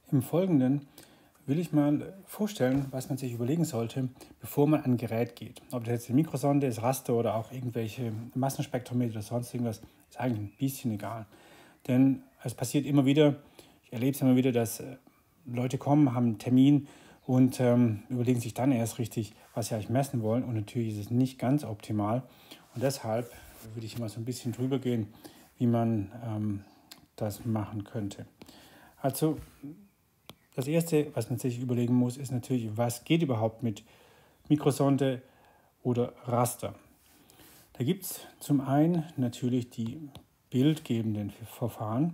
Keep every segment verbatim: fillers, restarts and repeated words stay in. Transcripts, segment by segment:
Im Folgenden will ich mal vorstellen, was man sich überlegen sollte, bevor man an ein Gerät geht. Ob das jetzt eine Mikrosonde ist, Raster oder auch irgendwelche Massenspektrometer oder sonst irgendwas, ist eigentlich ein bisschen egal. Denn es passiert immer wieder, ich erlebe es immer wieder, dass Leute kommen, haben einen Termin und ähm, überlegen sich dann erst richtig, was sie eigentlich messen wollen. Und natürlich ist es nicht ganz optimal. Und deshalb würde ich immer so ein bisschen drüber gehen, wie man ähm, das machen könnte. Also das Erste, was man sich überlegen muss, ist natürlich, was geht überhaupt mit Mikrosonde oder Raster. Da gibt es zum einen natürlich die bildgebenden Verfahren.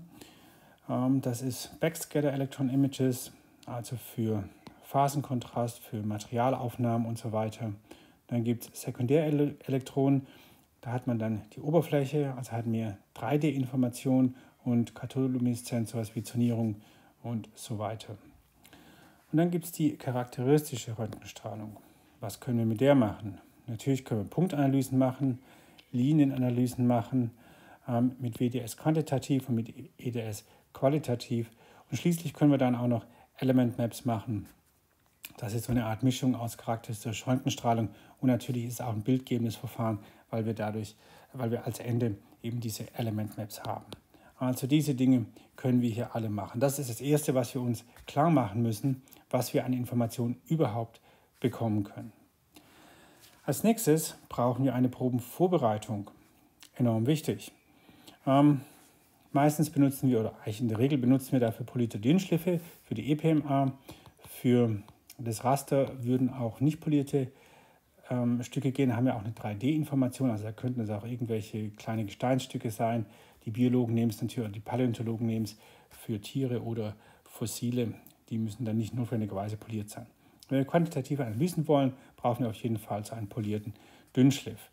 Das ist Backscatter Electron Images, also für Phasenkontrast, für Materialaufnahmen und so weiter. Dann gibt es Sekundärelektronen, da hat man dann die Oberfläche, also hat mehr drei D-Informationen und Kathodolumineszenz, sowas wie Zonierung und so weiter. Und dann gibt es die charakteristische Röntgenstrahlung. Was können wir mit der machen? Natürlich können wir Punktanalysen machen, Linienanalysen machen, ähm, mit W D S quantitativ und mit E D S qualitativ. Und schließlich können wir dann auch noch Element Maps machen. Das ist so eine Art Mischung aus charakteristischer Röntgenstrahlung und natürlich ist es auch ein bildgebendes Verfahren, weil wir dadurch, weil wir als Ende eben diese Element Maps haben. Also diese Dinge können wir hier alle machen. Das ist das Erste, was wir uns klar machen müssen, was wir an Informationen überhaupt bekommen können. Als nächstes brauchen wir eine Probenvorbereitung. Enorm wichtig. Ähm, meistens benutzen wir, oder eigentlich in der Regel benutzen wir dafür polierte Dünnschliffe für die E P M A. Für das Raster würden auch nicht polierte ähm, Stücke gehen, haben ja auch eine drei D-Information, also da könnten es auch irgendwelche kleine Gesteinsstücke sein. Die Biologen nehmen es natürlich, die Paläontologen nehmen es für Tiere oder Fossile. Die müssen dann nicht notwendigerweise poliert sein. Wenn wir quantitative Analysen wollen, brauchen wir auf jeden Fall so einen polierten Dünnschliff.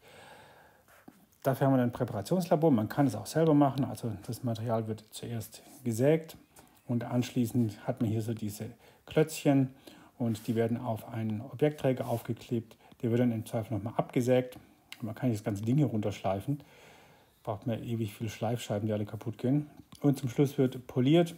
Dafür haben wir ein Präparationslabor. Man kann es auch selber machen. Also das Material wird zuerst gesägt und anschließend hat man hier so diese Klötzchen und die werden auf einen Objektträger aufgeklebt. Der wird dann im Zweifel nochmal abgesägt. Man kann das ganze Ding hier runterschleifen. Braucht man ewig viele Schleifscheiben, die alle kaputt gehen. Und zum Schluss wird poliert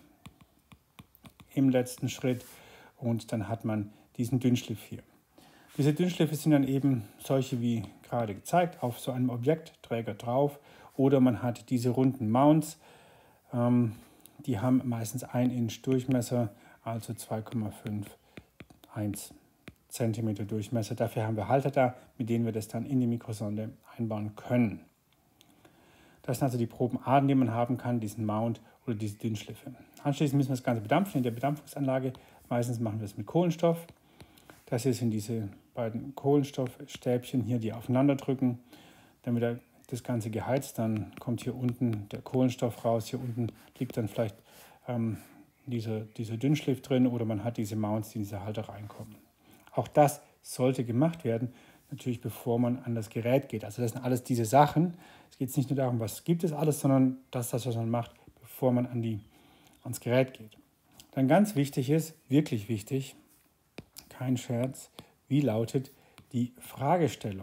im letzten Schritt und dann hat man diesen Dünnschliff hier. Diese Dünnschliffe sind dann eben solche wie gerade gezeigt, auf so einem Objektträger drauf oder man hat diese runden Mounts, ähm, die haben meistens ein Inch Durchmesser, also zwei Komma einundfünfzig Zentimeter Durchmesser. Dafür haben wir Halter da, mit denen wir das dann in die Mikrosonde einbauen können. Das sind also die Probenarten, die man haben kann, diesen Mount oder diese Dünnschliffe. Anschließend müssen wir das Ganze bedampfen in der Bedampfungsanlage. Meistens machen wir es mit Kohlenstoff. Das hier sind diese beiden Kohlenstoffstäbchen hier, die aufeinander drücken. Dann wird das Ganze geheizt, dann kommt hier unten der Kohlenstoff raus. Hier unten liegt dann vielleicht ähm, dieser, dieser Dünnschliff drin oder man hat diese Mounts, die in diese Halter reinkommen. Auch das sollte gemacht werden, natürlich bevor man an das Gerät geht. Also das sind alles diese Sachen. Es geht nicht nur darum, was gibt es alles, sondern das, das was man macht, bevor man an die, ans Gerät geht. Dann ganz wichtig ist, wirklich wichtig, kein Scherz, wie lautet die Fragestellung?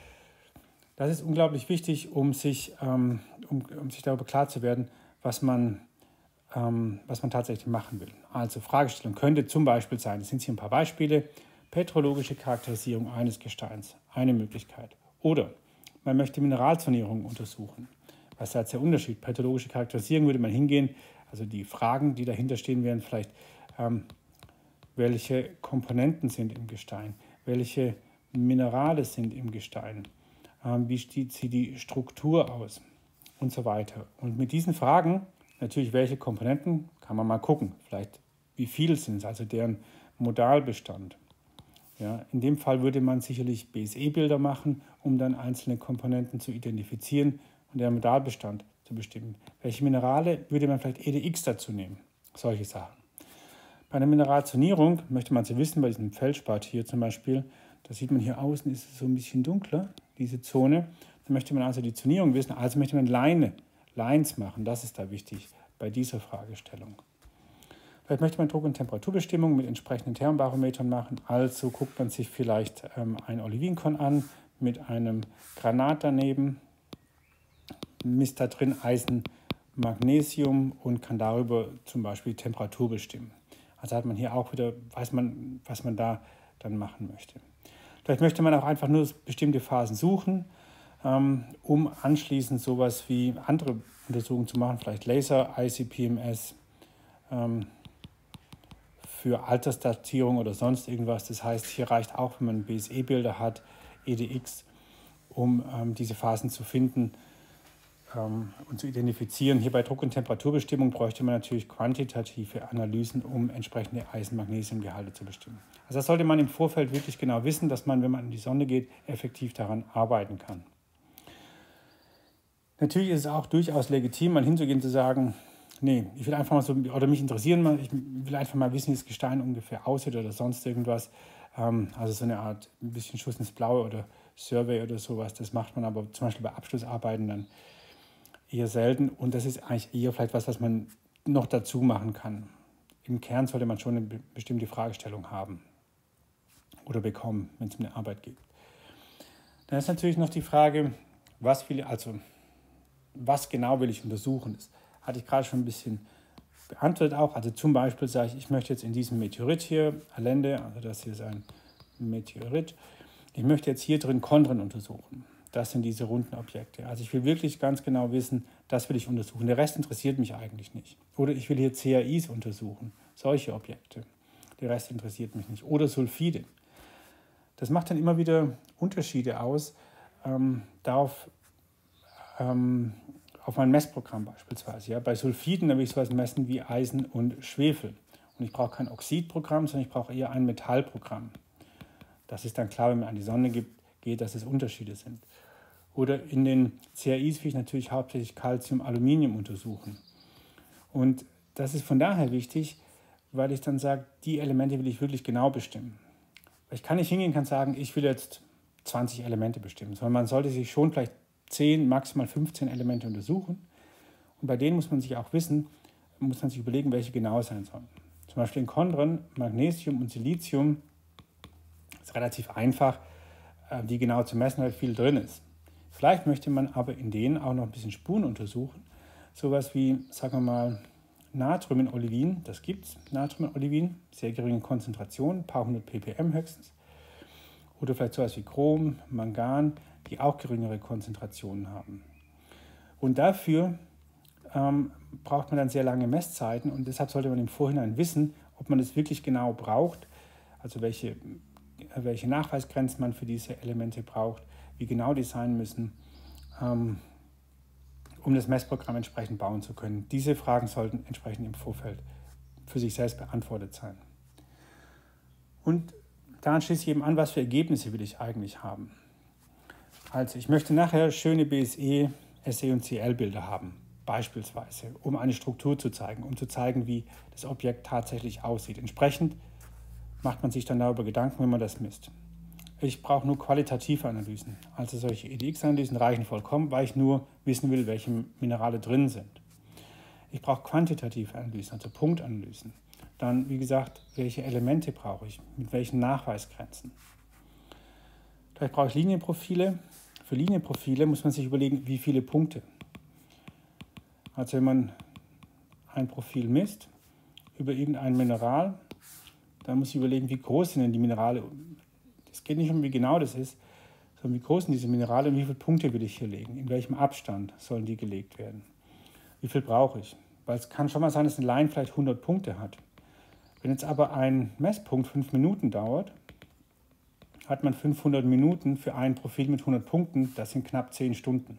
Das ist unglaublich wichtig, um sich, ähm, um, um sich darüber klar zu werden, was man, ähm, was man tatsächlich machen will. Also Fragestellung könnte zum Beispiel sein, das sind hier ein paar Beispiele, petrologische Charakterisierung eines Gesteins, eine Möglichkeit. Oder man möchte Mineralzonierung untersuchen. Was ist da jetzt der Unterschied? Petrologische Charakterisierung würde man hingehen, also die Fragen, die dahinter stehen, wären vielleicht, ähm, welche Komponenten sind im Gestein, welche Minerale sind im Gestein, ähm, wie sieht die Struktur aus und so weiter. Und mit diesen Fragen, natürlich welche Komponenten, kann man mal gucken, vielleicht wie viel sind es, also deren Modalbestand. Ja, in dem Fall würde man sicherlich B S E-Bilder machen, um dann einzelne Komponenten zu identifizieren und deren Modalbestand zu bestimmen. Welche Minerale würde man vielleicht E D X dazu nehmen? Solche Sachen. Bei einer Mineralzonierung möchte man sie wissen, bei diesem Feldspat hier zum Beispiel, da sieht man hier außen, ist es so ein bisschen dunkler, diese Zone. Da möchte man also die Zonierung wissen, also möchte man Line, Lines machen, das ist da wichtig bei dieser Fragestellung. Vielleicht möchte man Druck- und Temperaturbestimmung mit entsprechenden Thermobarometern machen. Also guckt man sich vielleicht ähm, ein Olivinkorn an mit einem Granat daneben, misst da drin Eisen, Magnesium und kann darüber zum Beispiel die Temperatur bestimmen. Also hat man hier auch wieder, weiß man, was man da dann machen möchte. Vielleicht möchte man auch einfach nur bestimmte Phasen suchen, ähm, um anschließend sowas wie andere Untersuchungen zu machen, vielleicht Laser, I C P M S, ähm, für Altersdatierung oder sonst irgendwas. Das heißt, hier reicht auch, wenn man B S E-Bilder hat, E D X, um ähm, diese Phasen zu finden ähm, und zu identifizieren. Hier bei Druck- und Temperaturbestimmung bräuchte man natürlich quantitative Analysen, um entsprechende Eisen-Magnesium-Gehalte zu bestimmen. Also das sollte man im Vorfeld wirklich genau wissen, dass man, wenn man in die Sonne geht, effektiv daran arbeiten kann. Natürlich ist es auch durchaus legitim, mal hinzugehen und zu sagen, nee, ich will einfach mal so, oder mich interessieren mal, ich will einfach mal wissen, wie das Gestein ungefähr aussieht oder sonst irgendwas. Ähm, also so eine Art, ein bisschen Schuss ins Blaue oder Survey oder sowas, das macht man aber zum Beispiel bei Abschlussarbeiten dann eher selten. Und das ist eigentlich eher vielleicht was, was man noch dazu machen kann. Im Kern sollte man schon eine bestimmte Fragestellung haben oder bekommen, wenn es um eine Arbeit geht. Dann ist natürlich noch die Frage, was will, also was genau will ich untersuchen? Das hatte ich gerade schon ein bisschen beantwortet auch. Also zum Beispiel sage ich, ich möchte jetzt in diesem Meteorit hier, Allende, also das hier ist ein Meteorit, ich möchte jetzt hier drin Chondren untersuchen. Das sind diese runden Objekte. Also ich will wirklich ganz genau wissen, das will ich untersuchen. Der Rest interessiert mich eigentlich nicht. Oder ich will hier C A Is untersuchen, solche Objekte. Der Rest interessiert mich nicht. Oder Sulfide. Das macht dann immer wieder Unterschiede aus, ähm, darauf, ähm, auf mein Messprogramm beispielsweise. Ja. Bei Sulfiden will ich sowas messen wie Eisen und Schwefel. Und ich brauche kein Oxidprogramm, sondern ich brauche eher ein Metallprogramm. Das ist dann klar, wenn man an die Sonne geht, dass es Unterschiede sind. Oder in den C A Is will ich natürlich hauptsächlich Calcium, Aluminium untersuchen. Und das ist von daher wichtig, weil ich dann sage, die Elemente will ich wirklich genau bestimmen. Ich kann nicht hingehen und kann sagen, ich will jetzt zwanzig Elemente bestimmen, sondern man sollte sich schon vielleicht zehn, maximal fünfzehn Elemente untersuchen. Und bei denen muss man sich auch wissen, muss man sich überlegen, welche genau sein sollen. Zum Beispiel in Chondren, Magnesium und Silizium ist relativ einfach, die genau zu messen, weil viel drin ist. Vielleicht möchte man aber in denen auch noch ein bisschen Spuren untersuchen. Sowas wie, sagen wir mal, Natrium in Olivin, das gibt es, Natrium in Olivin, sehr geringe Konzentration, ein paar hundert ppm höchstens. Oder vielleicht sowas wie Chrom, Mangan, die auch geringere Konzentrationen haben. Und dafür ähm, braucht man dann sehr lange Messzeiten und deshalb sollte man im Vorhinein wissen, ob man das wirklich genau braucht, also welche, welche Nachweisgrenzen man für diese Elemente braucht, wie genau die sein müssen, ähm, um das Messprogramm entsprechend bauen zu können. Diese Fragen sollten entsprechend im Vorfeld für sich selbst beantwortet sein. Und daran schließe ich eben an, was für Ergebnisse will ich eigentlich haben. Also ich möchte nachher schöne B S E, S E und C L-Bilder haben, beispielsweise, um eine Struktur zu zeigen, um zu zeigen, wie das Objekt tatsächlich aussieht. Entsprechend macht man sich dann darüber Gedanken, wenn man das misst. Ich brauche nur qualitative Analysen, also solche E D X-Analysen reichen vollkommen, weil ich nur wissen will, welche Minerale drin sind. Ich brauche quantitative Analysen, also Punktanalysen. Dann, wie gesagt, welche Elemente brauche ich, mit welchen Nachweisgrenzen. Vielleicht brauche ich Linienprofile. Für Linienprofile muss man sich überlegen, wie viele Punkte. Also wenn man ein Profil misst über irgendein Mineral, dann muss ich überlegen, wie groß sind denn die Minerale. Es geht nicht um, wie genau das ist, sondern wie groß sind diese Minerale und wie viele Punkte will ich hier legen, in welchem Abstand sollen die gelegt werden. Wie viel brauche ich? Weil es kann schon mal sein, dass eine Line vielleicht hundert Punkte hat. Wenn jetzt aber ein Messpunkt fünf Minuten dauert, hat man fünfhundert Minuten für ein Profil mit hundert Punkten, das sind knapp zehn Stunden.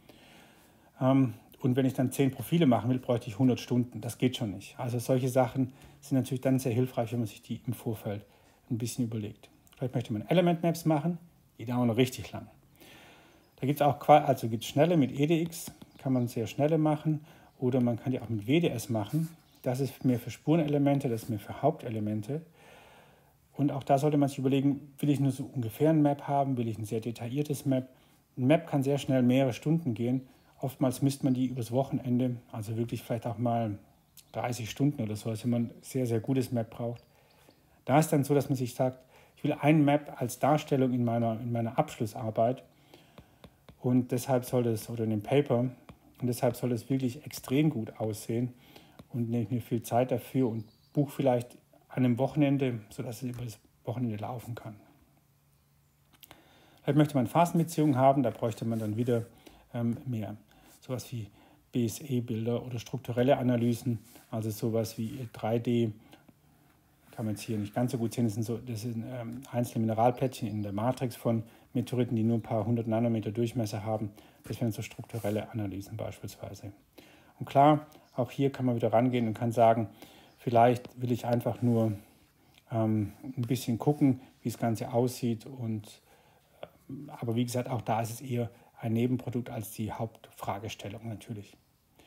Ähm, und wenn ich dann zehn Profile machen will, bräuchte ich hundert Stunden. Das geht schon nicht. Also solche Sachen sind natürlich dann sehr hilfreich, wenn man sich die im Vorfeld ein bisschen überlegt. Vielleicht möchte man Element Maps machen, die dauern noch richtig lang. Da gibt es auch also gibt's schnelle mit E D X, kann man sehr schnelle machen, oder man kann die auch mit W D S machen. Das ist mehr für Spurenelemente, das ist mehr für Hauptelemente. Und auch da sollte man sich überlegen, will ich nur so ungefähr ein Map haben, will ich ein sehr detailliertes Map. Ein Map kann sehr schnell mehrere Stunden gehen. Oftmals misst man die übers Wochenende, also wirklich vielleicht auch mal dreißig Stunden oder so, also wenn man ein sehr, sehr gutes Map braucht. Da ist dann so, dass man sich sagt, ich will ein Map als Darstellung in meiner, in meiner Abschlussarbeit und deshalb soll das, oder in dem Paper, und deshalb soll es wirklich extrem gut aussehen und nehme ich mir viel Zeit dafür und buche vielleicht an einem Wochenende, sodass es über das Wochenende laufen kann. Vielleicht möchte man Phasenbeziehungen haben, da bräuchte man dann wieder ähm, mehr. Sowas wie B S E-Bilder oder strukturelle Analysen, also sowas wie drei D, kann man jetzt hier nicht ganz so gut sehen, das sind, so, das sind ähm, einzelne Mineralplättchen in der Matrix von Meteoriten, die nur ein paar hundert Nanometer Durchmesser haben. Das wären so strukturelle Analysen beispielsweise. Und klar, auch hier kann man wieder rangehen und kann sagen, vielleicht will ich einfach nur ähm, ein bisschen gucken, wie das Ganze aussieht. Und, äh, aber wie gesagt, auch da ist es eher ein Nebenprodukt als die Hauptfragestellung natürlich.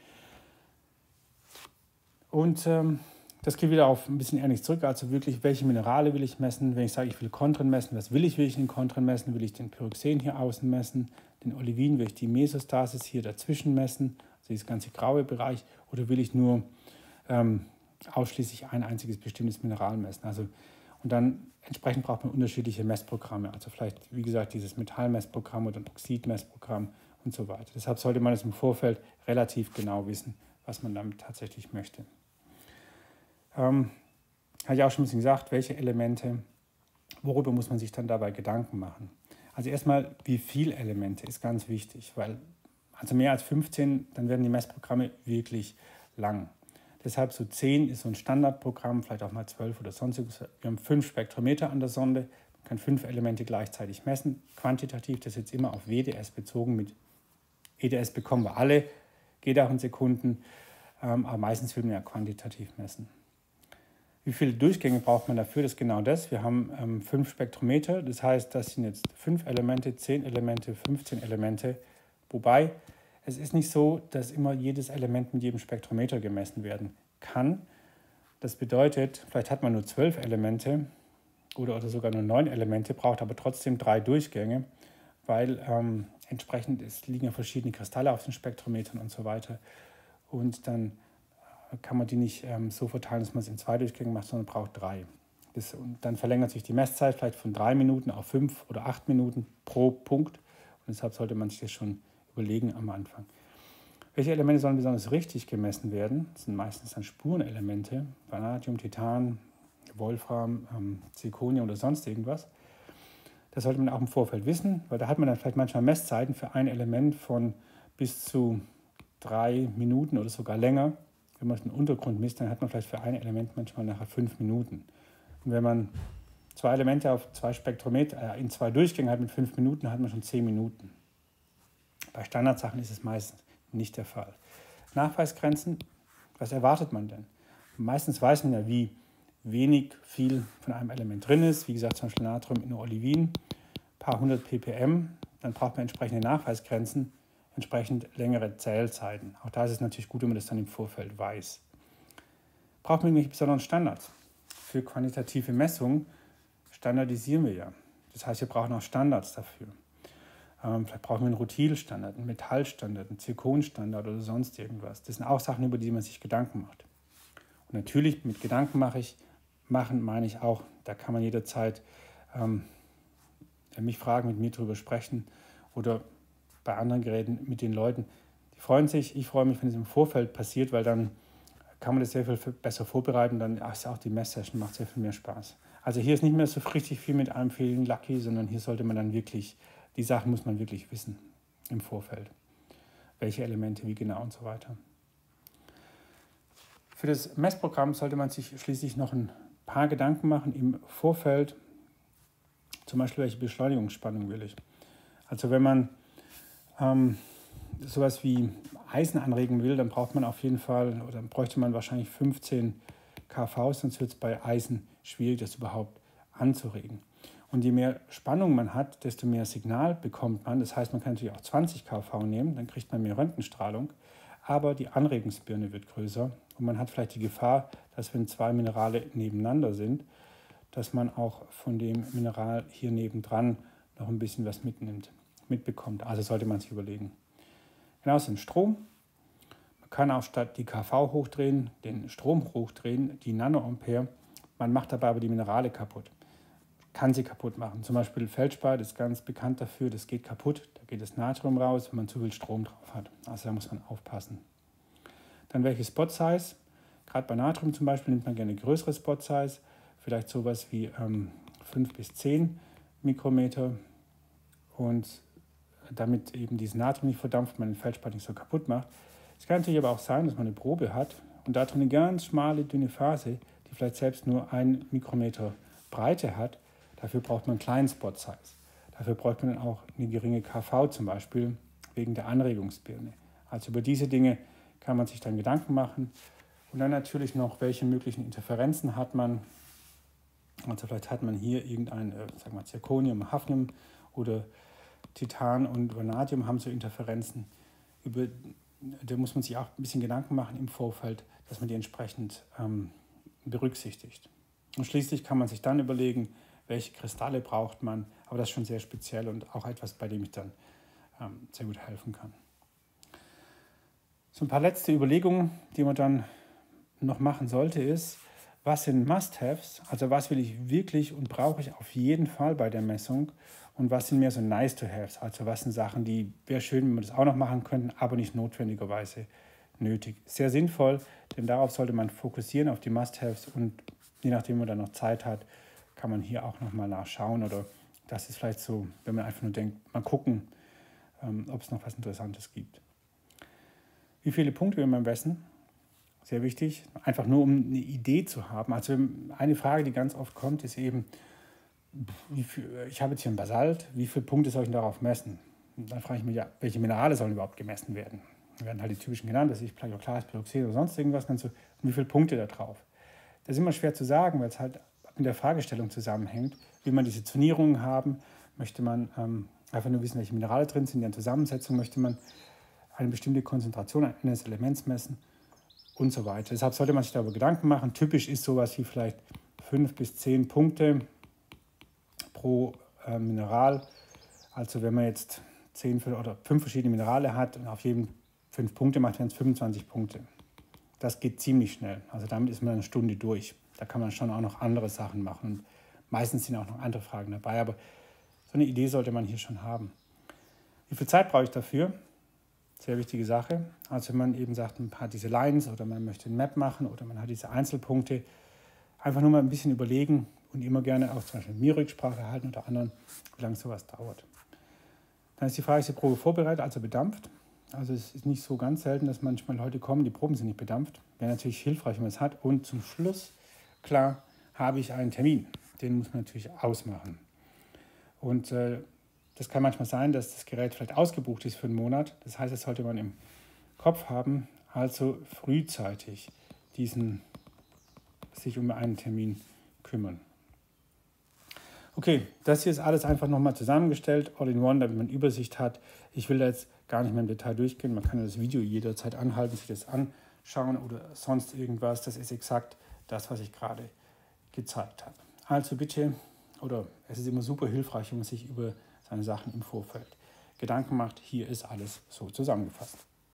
Und ähm, das geht wieder auf ein bisschen ähnlich zurück, also wirklich, welche Minerale will ich messen? Wenn ich sage, ich will Kontren messen, was will ich wirklich in Kontren messen? Will ich den Pyroxen hier außen messen? Den Olivin, will ich die Mesostasis hier dazwischen messen? Also dieses ganze graue Bereich? Oder will ich nur ähm, ausschließlich ein einziges bestimmtes Mineral messen? Also, und dann entsprechend braucht man unterschiedliche Messprogramme. Also vielleicht, wie gesagt, dieses Metallmessprogramm oder ein Oxidmessprogramm und so weiter. Deshalb sollte man es im Vorfeld relativ genau wissen, was man damit tatsächlich möchte. Ähm, habe ich auch schon ein bisschen gesagt, welche Elemente, worüber muss man sich dann dabei Gedanken machen. Also erstmal, wie viele Elemente ist ganz wichtig, weil also mehr als fünfzehn, dann werden die Messprogramme wirklich lang. Deshalb so zehn ist so ein Standardprogramm, vielleicht auch mal zwölf oder sonstiges. Wir haben fünf Spektrometer an der Sonde, man kann fünf Elemente gleichzeitig messen. Quantitativ, das ist jetzt immer auf W D S bezogen. Mit E D S bekommen wir alle, geht auch in Sekunden, aber meistens will man ja quantitativ messen. Wie viele Durchgänge braucht man dafür? Das ist genau das. Wir haben ähm, fünf Spektrometer, das heißt, das sind jetzt fünf Elemente, zehn Elemente, fünfzehn Elemente. Wobei, es ist nicht so, dass immer jedes Element mit jedem Spektrometer gemessen werden kann. Das bedeutet, vielleicht hat man nur zwölf Elemente oder, oder sogar nur neun Elemente, braucht aber trotzdem drei Durchgänge, weil ähm, entsprechend es liegen ja verschiedene Kristalle auf den Spektrometern und so weiter. Und dann kann man die nicht ähm, so verteilen, dass man es in zwei Durchgängen macht, sondern braucht drei. Das, und dann verlängert sich die Messzeit vielleicht von drei Minuten auf fünf oder acht Minuten pro Punkt. Und deshalb sollte man sich das schon überlegen am Anfang. Welche Elemente sollen besonders richtig gemessen werden? Das sind meistens dann Spurenelemente, Vanadium, Titan, Wolfram, ähm, Zirconium oder sonst irgendwas. Das sollte man auch im Vorfeld wissen, weil da hat man dann vielleicht manchmal Messzeiten für ein Element von bis zu drei Minuten oder sogar länger. Wenn man den Untergrund misst, dann hat man vielleicht für ein Element manchmal nachher fünf Minuten. Und wenn man zwei Elemente auf zwei Spektrometer äh, in zwei Durchgängen hat mit fünf Minuten, hat man schon zehn Minuten. Bei Standardsachen ist es meistens nicht der Fall. Nachweisgrenzen, was erwartet man denn? Meistens weiß man ja, wie wenig viel von einem Element drin ist. Wie gesagt, zum Beispiel Natrium in Olivin, ein paar hundert ppm. Dann braucht man entsprechende Nachweisgrenzen, entsprechend längere Zählzeiten. Auch da ist es natürlich gut, wenn man das dann im Vorfeld weiß. Braucht man irgendwelche besonderen Standards? Für quantitative Messungen standardisieren wir ja. Das heißt, wir brauchen auch Standards dafür. Ähm, vielleicht brauchen wir einen Rutilstandard, einen Metallstandard, einen Zirkonstandard oder sonst irgendwas. Das sind auch Sachen, über die man sich Gedanken macht. Und natürlich, mit Gedanken mache ich, machen meine ich auch, da kann man jederzeit ähm, mich fragen, mit mir darüber sprechen oder bei anderen Geräten mit den Leuten. Die freuen sich, ich freue mich, wenn es im Vorfeld passiert, weil dann kann man das sehr viel besser vorbereiten, dann ist auch die Messsession, macht sehr viel mehr Spaß. Also hier ist nicht mehr so richtig viel mit einem Feeling Lucky, sondern hier sollte man dann wirklich, die Sachen muss man wirklich wissen im Vorfeld. Welche Elemente, wie genau und so weiter. Für das Messprogramm sollte man sich schließlich noch ein paar Gedanken machen im Vorfeld, zum Beispiel welche Beschleunigungsspannung will ich. Also wenn man ähm, sowas wie Eisen anregen will, dann braucht man auf jeden Fall, oder dann bräuchte man wahrscheinlich fünfzehn kV, sonst wird es bei Eisen schwierig, das überhaupt anzuregen. Und je mehr Spannung man hat, desto mehr Signal bekommt man. Das heißt, man kann natürlich auch zwanzig kV nehmen, dann kriegt man mehr Röntgenstrahlung, aber die Anregungsbirne wird größer und man hat vielleicht die Gefahr, dass wenn zwei Minerale nebeneinander sind, dass man auch von dem Mineral hier nebendran noch ein bisschen was mitnimmt, mitbekommt. Also sollte man sich überlegen. Genauso im Strom. Man kann auch statt die kV hochdrehen, den Strom hochdrehen, die Nanoampere. Man macht dabei aber die Minerale kaputt. Kann sie kaputt machen. Zum Beispiel Feldspar ist ganz bekannt dafür, das geht kaputt. Da geht das Natrium raus, wenn man zu viel Strom drauf hat. Also da muss man aufpassen. Dann welche Spot Size. Gerade bei Natrium zum Beispiel nimmt man gerne größere Spot Size. vielleicht sowas wie ähm, fünf bis zehn Mikrometer und damit eben dieses Natrium nicht verdampft, man den Feldspalt nicht so kaputt macht. Es kann natürlich aber auch sein, dass man eine Probe hat und da drin eine ganz schmale, dünne Phase, die vielleicht selbst nur ein Mikrometer Breite hat. Dafür braucht man einen kleinen Spot-Size. Dafür braucht man dann auch eine geringe K V zum Beispiel, wegen der Anregungsbirne. Also über diese Dinge kann man sich dann Gedanken machen. Und dann natürlich noch, welche möglichen Interferenzen hat man. Also vielleicht hat man hier irgendein, äh, sagen wir Zirconium, Hafnium oder Titan und Vanadium haben so Interferenzen. Über, da muss man sich auch ein bisschen Gedanken machen im Vorfeld, dass man die entsprechend ähm, berücksichtigt. Und schließlich kann man sich dann überlegen, welche Kristalle braucht man, aber das ist schon sehr speziell und auch etwas, bei dem ich dann ähm, sehr gut helfen kann. So ein paar letzte Überlegungen, die man dann noch machen sollte, ist, was sind Must-Haves, also was will ich wirklich und brauche ich auf jeden Fall bei der Messung und was sind mehr so Nice-to-Haves, also was sind Sachen, die wäre schön, wenn wir das auch noch machen könnten, aber nicht notwendigerweise nötig. Sehr sinnvoll, denn darauf sollte man fokussieren, auf die Must-Haves und je nachdem, man dann noch Zeit hat, kann man hier auch nochmal nachschauen oder das ist vielleicht so, wenn man einfach nur denkt, mal gucken, ähm, ob es noch was Interessantes gibt. Wie viele Punkte will man messen? Sehr wichtig, einfach nur um eine Idee zu haben. Also eine Frage, die ganz oft kommt, ist eben, wie viel, ich habe jetzt hier ein Basalt, wie viele Punkte soll ich darauf messen? Und dann frage ich mich, ja, welche Minerale sollen überhaupt gemessen werden? Da werden halt die typischen genannt, das ist Plagioklas, Pyroxen oder sonst irgendwas. Und dann so, wie viele Punkte da drauf? Das ist immer schwer zu sagen, weil es halt mit der Fragestellung zusammenhängt. Will man diese Zonierungen haben? Möchte man ähm, einfach nur wissen, welche Minerale drin sind, deren Zusammensetzung? Möchte man eine bestimmte Konzentration eines Elements messen? Und so weiter. Deshalb sollte man sich darüber Gedanken machen. Typisch ist sowas wie vielleicht fünf bis zehn Punkte pro äh, Mineral. Also wenn man jetzt zehn oder fünf verschiedene Minerale hat und auf jedem fünf Punkte macht, wären es fünfundzwanzig Punkte. Das geht ziemlich schnell. Also damit ist man eine Stunde durch. Da kann man schon auch noch andere Sachen machen. Und meistens sind auch noch andere Fragen dabei. Aber so eine Idee sollte man hier schon haben. Wie viel Zeit brauche ich dafür? Sehr wichtige Sache. Also wenn man eben sagt, man hat diese Lines oder man möchte ein Map machen oder man hat diese Einzelpunkte, einfach nur mal ein bisschen überlegen und immer gerne auch zum Beispiel mit mir Rücksprache halten oder anderen, wie lange sowas dauert. Dann ist die Frage, ist die Probe vorbereitet, also bedampft? Also es ist nicht so ganz selten, dass manchmal Leute kommen, die Proben sind nicht bedampft. Wäre natürlich hilfreich, wenn man es hat. Und zum Schluss, klar, habe ich einen Termin. Den muss man natürlich ausmachen. Und äh, das kann manchmal sein, dass das Gerät vielleicht ausgebucht ist für einen Monat. Das heißt, das sollte man im Kopf haben, also frühzeitig diesen, sich um einen Termin kümmern. Okay, das hier ist alles einfach nochmal zusammengestellt, all in one, damit man Übersicht hat. Ich will da jetzt gar nicht mehr im Detail durchgehen. Man kann das Video jederzeit anhalten, sich das anschauen oder sonst irgendwas. Das ist exakt das, was ich gerade gezeigt habe. Also bitte, oder es ist immer super hilfreich, wenn man sich über seine Sachen im Vorfeld Gedanken macht. Hier ist alles so zusammengefasst.